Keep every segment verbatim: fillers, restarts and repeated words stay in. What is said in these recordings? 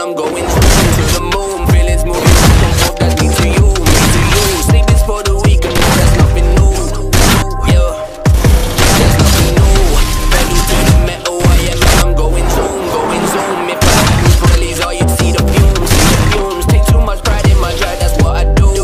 I'm going to the moon. Feelings moving back and forth, that's me to you, me to you. Sleep is for the weak, and no, that's nothing new. Yeah, there's nothing new. Pedal to the metal, I am, and I'm going zoom, going zoom. If I hadn't for these, all you'd see the fumes, see the fumes. Take too much pride in my drive, that's what I do.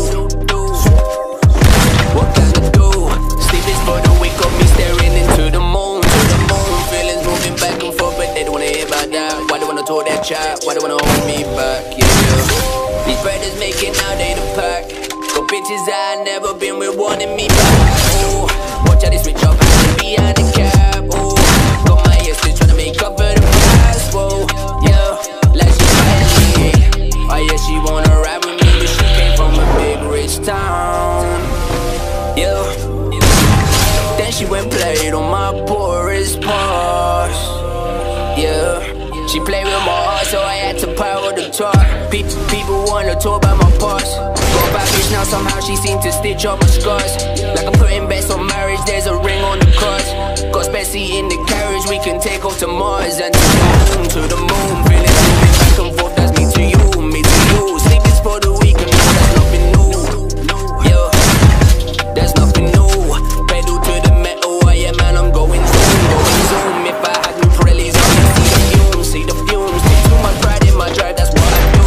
What can I do? Sleep is for the weak of me staring into the moon, to the moon. Feelings moving back and forth, but they don't wanna hear about that. Why they wanna talk that chat? Why they wanna hold me back? Yeah. These brothers making out they the pack. Got bitches I never been with wanting me back. Ooh, watch how they switch up and behind the cab. Ooh, got my ears still trying to make up for the past. Whoa, yeah, like she finally. Oh yeah, she wanna ride with me, but she came from a big rich town. Yeah, then she went played on my poorest parts. Yeah, she played with my heart, so I had to power the talk. People, people wanna talk about my past. Got a bad bitch now, somehow she seemed to stitch up my scars. Like I'm putting bets on marriage, there's a ring on the cards. Got spare seat in the carriage, we can take off to Mars. And to the moon, to the moon. Feeling moving back and forth, that's me to you, me to you. Sleep is for the weak, and no, that's nothing new. Yeah, there's nothing new. Pedal to the metal, I am, and I'm going zoom, going zoom. If I had new Pirellis, I would see the fumes, see the fumes. Take too much pride in my drive, that's what I do.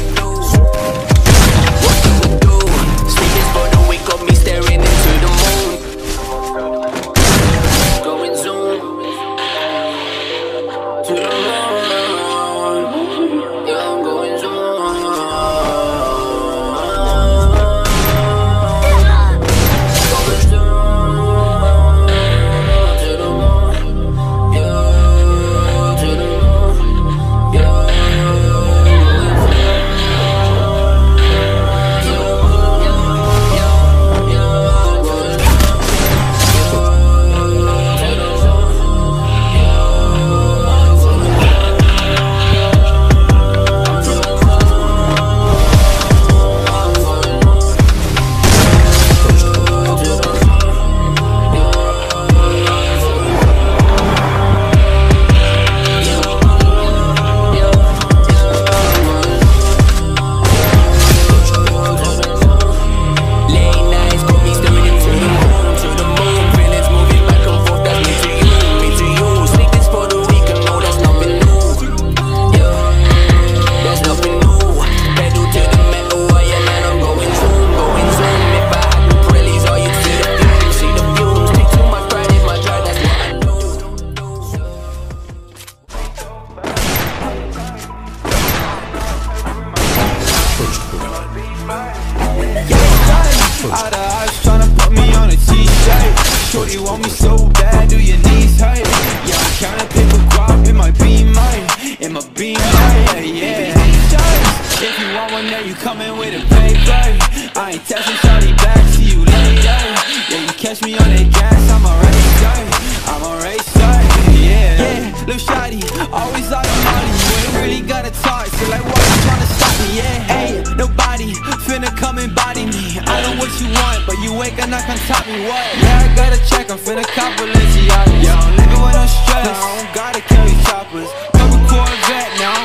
What can I do? Sleep is for the weak of me staring into the moon. Going zoom to the moon. Yeah, I'm going zoom. Going zoom to the moon. Yeah, to the moon. Yeah. Out of eyes tryna put me on a T-shirt. Shorty want me so bad, do your knees hurt? Yeah, I'm counting paper guap, it might be mine, it might be mine, yeah, yeah. If you want one, then you coming with a paper. I ain't texting shorty back, see you later. Yeah, you catch me on that gas, I'm a racer, I'm a racer, yeah. Yeah, little shawty, always out of money. You ain't really gotta talk, so like why you tryna stop me, yeah. Ain't nobody finna come and body me. I know what you want, but you ain't gonna come top me, what? Yeah, I gotta check, I'm finna cop a Balenciaga. Yeah, I'm living with no stress, I don't gotta carry choppers. Couple Corvette, now